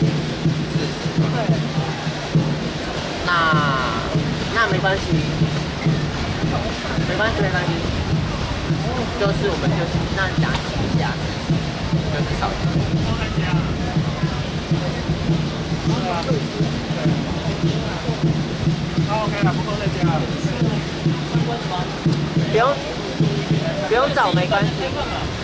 对。那没关系，没关系，没关系。就是我们就是那讲几下，就是少一点。OK 了，不够再加。不用找，没关系。